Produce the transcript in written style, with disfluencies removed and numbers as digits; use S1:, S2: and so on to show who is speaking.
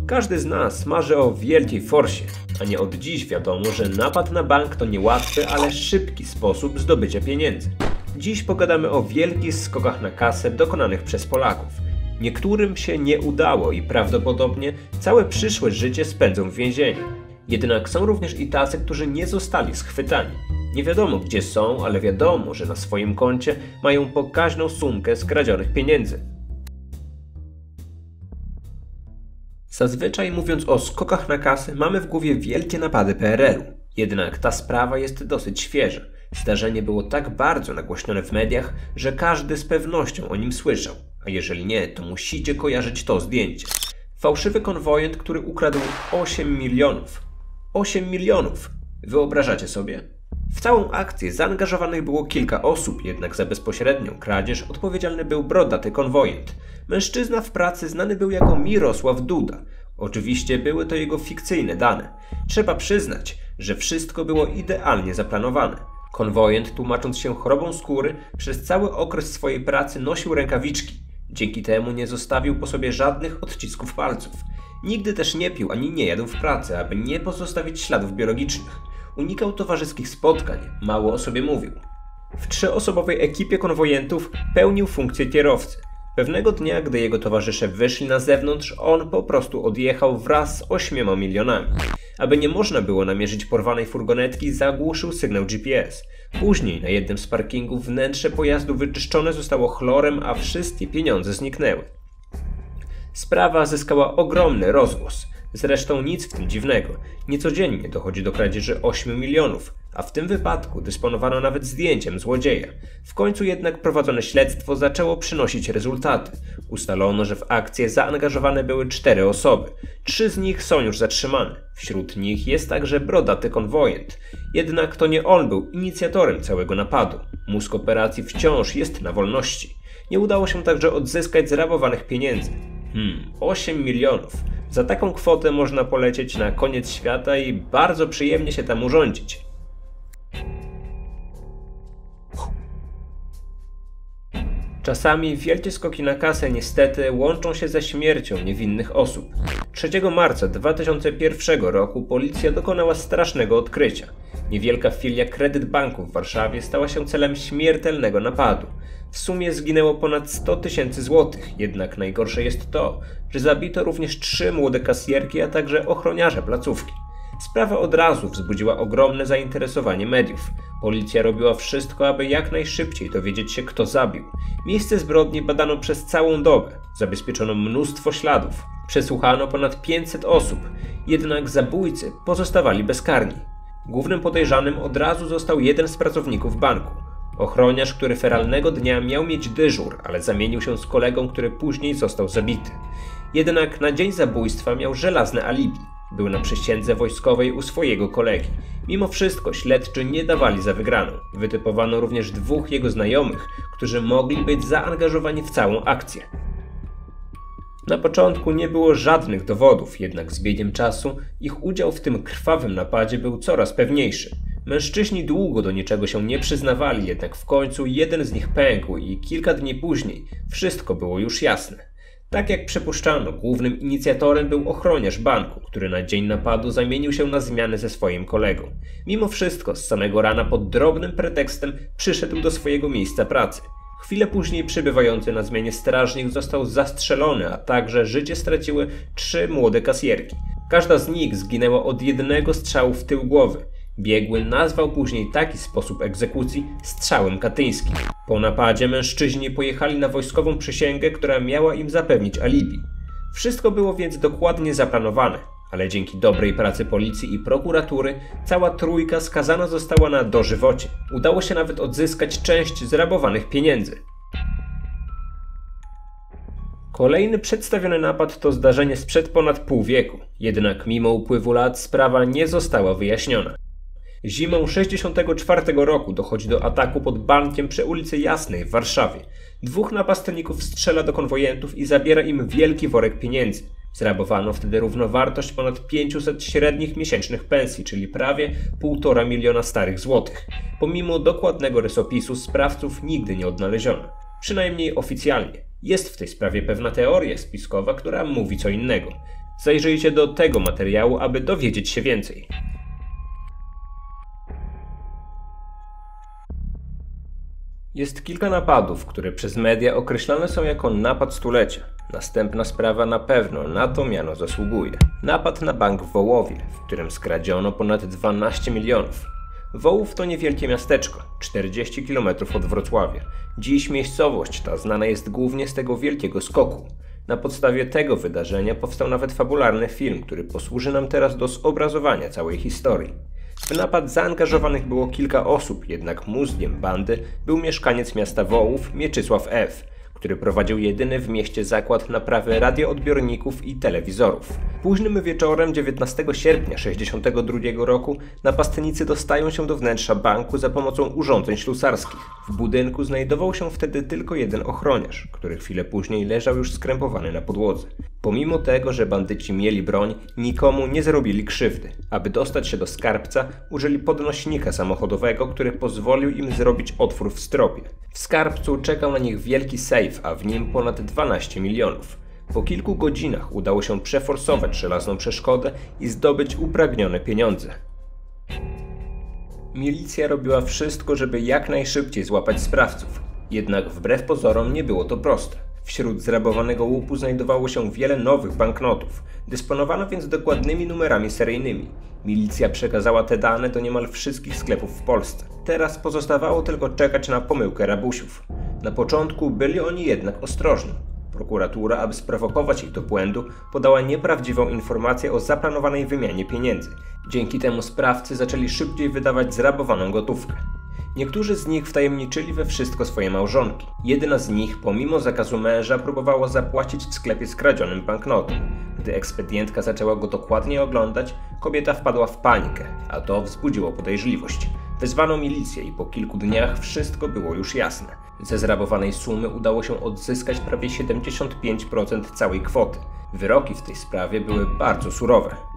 S1: Każdy z nas marzy o wielkiej forsie, a nie od dziś wiadomo, że napad na bank to niełatwy, ale szybki sposób zdobycia pieniędzy. Dziś pogadamy o wielkich skokach na kasę dokonanych przez Polaków. Niektórym się nie udało i prawdopodobnie całe przyszłe życie spędzą w więzieniu. Jednak są również i tacy, którzy nie zostali schwytani. Nie wiadomo gdzie są, ale wiadomo, że na swoim koncie mają pokaźną sumkę skradzionych pieniędzy. Zazwyczaj mówiąc o skokach na kasę mamy w głowie wielkie napady PRL-u. Jednak ta sprawa jest dosyć świeża. Zdarzenie było tak bardzo nagłośnione w mediach, że każdy z pewnością o nim słyszał. A jeżeli nie, to musicie kojarzyć to zdjęcie. Fałszywy konwojent, który ukradł 8 milionów. 8 milionów! Wyobrażacie sobie? W całą akcję zaangażowanych było kilka osób, jednak za bezpośrednią kradzież odpowiedzialny był brodaty konwojent. Mężczyzna w pracy znany był jako Mirosław Duda. Oczywiście były to jego fikcyjne dane. Trzeba przyznać, że wszystko było idealnie zaplanowane. Konwojent, tłumacząc się chorobą skóry, przez cały okres swojej pracy nosił rękawiczki. Dzięki temu nie zostawił po sobie żadnych odcisków palców. Nigdy też nie pił ani nie jadł w pracy, aby nie pozostawić śladów biologicznych. Unikał towarzyskich spotkań, mało o sobie mówił. W 3-osobowej ekipie konwojentów pełnił funkcję kierowcy. Pewnego dnia, gdy jego towarzysze wyszli na zewnątrz, on po prostu odjechał wraz z 8 milionami. Aby nie można było namierzyć porwanej furgonetki, zagłuszył sygnał GPS. Później na jednym z parkingów wnętrze pojazdu wyczyszczone zostało chlorem, a wszystkie pieniądze zniknęły. Sprawa zyskała ogromny rozgłos. Zresztą nic w tym dziwnego. Niecodziennie dochodzi do kradzieży 8 milionów, a w tym wypadku dysponowano nawet zdjęciem złodzieja. W końcu jednak prowadzone śledztwo zaczęło przynosić rezultaty. Ustalono, że w akcję zaangażowane były 4 osoby. 3 z nich są już zatrzymane. Wśród nich jest także brodaty konwojent. Jednak to nie on był inicjatorem całego napadu. Mózg operacji wciąż jest na wolności. Nie udało się także odzyskać zrabowanych pieniędzy. 8 milionów. Za taką kwotę można polecieć na koniec świata i bardzo przyjemnie się tam urządzić. Czasami wielkie skoki na kasę niestety łączą się ze śmiercią niewinnych osób. 3 marca 2001 roku policja dokonała strasznego odkrycia. Niewielka filia Kredyt Banku w Warszawie stała się celem śmiertelnego napadu. W sumie zginęło ponad 100 tysięcy złotych, jednak najgorsze jest to, że zabito również 3 młode kasjerki, a także ochroniarze placówki. Sprawa od razu wzbudziła ogromne zainteresowanie mediów. Policja robiła wszystko, aby jak najszybciej dowiedzieć się, kto zabił. Miejsce zbrodni badano przez całą dobę. Zabezpieczono mnóstwo śladów. Przesłuchano ponad 500 osób. Jednak zabójcy pozostawali bezkarni. Głównym podejrzanym od razu został jeden z pracowników banku. Ochroniarz, który feralnego dnia miał mieć dyżur, ale zamienił się z kolegą, który później został zabity. Jednak na dzień zabójstwa miał żelazne alibi. Był na przysiędze wojskowej u swojego kolegi. Mimo wszystko śledczy nie dawali za wygraną. Wytypowano również 2 jego znajomych, którzy mogli być zaangażowani w całą akcję. Na początku nie było żadnych dowodów, jednak z biegiem czasu ich udział w tym krwawym napadzie był coraz pewniejszy. Mężczyźni długo do niczego się nie przyznawali, jednak w końcu jeden z nich pękł i kilka dni później wszystko było już jasne. Tak jak przypuszczano, głównym inicjatorem był ochroniarz banku, który na dzień napadu zamienił się na zmianę ze swoim kolegą. Mimo wszystko z samego rana pod drobnym pretekstem przyszedł do swojego miejsca pracy. Chwilę później przybywający na zmianie strażnik został zastrzelony, a także życie straciły 3 młode kasjerki. Każda z nich zginęła od jednego strzału w tył głowy. Biegły nazwał później taki sposób egzekucji strzałem katyńskim. Po napadzie mężczyźni pojechali na wojskową przysięgę, która miała im zapewnić alibi. Wszystko było więc dokładnie zaplanowane, ale dzięki dobrej pracy policji i prokuratury cała trójka skazana została na dożywocie. Udało się nawet odzyskać część zrabowanych pieniędzy. Kolejny przedstawiony napad to zdarzenie sprzed ponad pół wieku, jednak mimo upływu lat sprawa nie została wyjaśniona. Zimą 1964 roku dochodzi do ataku pod bankiem przy ulicy Jasnej w Warszawie. 2 napastników strzela do konwojentów i zabiera im wielki worek pieniędzy. Zrabowano wtedy równowartość ponad 500 średnich miesięcznych pensji, czyli prawie 1,5 miliona starych złotych. Pomimo dokładnego rysopisu sprawców nigdy nie odnaleziono. Przynajmniej oficjalnie. Jest w tej sprawie pewna teoria spiskowa, która mówi co innego. Zajrzyjcie do tego materiału, aby dowiedzieć się więcej. Jest kilka napadów, które przez media określane są jako napad stulecia. Następna sprawa na pewno na to miano zasługuje. Napad na bank w Wołowie, w którym skradziono ponad 12 milionów. Wołów to niewielkie miasteczko, 40 km od Wrocławia. Dziś miejscowość ta znana jest głównie z tego wielkiego skoku. Na podstawie tego wydarzenia powstał nawet fabularny film, który posłuży nam teraz do zobrazowania całej historii. W napad zaangażowanych było kilka osób, jednak mózgiem bandy był mieszkaniec miasta Wołów Mieczysław F., który prowadził jedyny w mieście zakład naprawy radioodbiorników i telewizorów. Późnym wieczorem 19 sierpnia 1962 roku napastnicy dostają się do wnętrza banku za pomocą urządzeń ślusarskich. W budynku znajdował się wtedy tylko jeden ochroniarz, który chwilę później leżał już skrępowany na podłodze. Pomimo tego, że bandyci mieli broń, nikomu nie zrobili krzywdy. Aby dostać się do skarbca, użyli podnośnika samochodowego, który pozwolił im zrobić otwór w stropie. W skarbcu czekał na nich wielki sejf, a w nim ponad 12 milionów. Po kilku godzinach udało się przeforsować żelazną przeszkodę i zdobyć upragnione pieniądze. Milicja robiła wszystko, żeby jak najszybciej złapać sprawców. Jednak wbrew pozorom nie było to proste. Wśród zrabowanego łupu znajdowało się wiele nowych banknotów. Dysponowano więc dokładnymi numerami seryjnymi. Milicja przekazała te dane do niemal wszystkich sklepów w Polsce. Teraz pozostawało tylko czekać na pomyłkę rabusiów. Na początku byli oni jednak ostrożni. Prokuratura, aby sprowokować ich do błędu, podała nieprawdziwą informację o zaplanowanej wymianie pieniędzy. Dzięki temu sprawcy zaczęli szybciej wydawać zrabowaną gotówkę. Niektórzy z nich wtajemniczyli we wszystko swoje małżonki. Jedna z nich, pomimo zakazu męża, próbowała zapłacić w sklepie skradzionym banknotem. Gdy ekspedientka zaczęła go dokładnie oglądać, kobieta wpadła w panikę, a to wzbudziło podejrzliwość. Wezwano milicję i po kilku dniach wszystko było już jasne. Ze zrabowanej sumy udało się odzyskać prawie 75% całej kwoty. Wyroki w tej sprawie były bardzo surowe.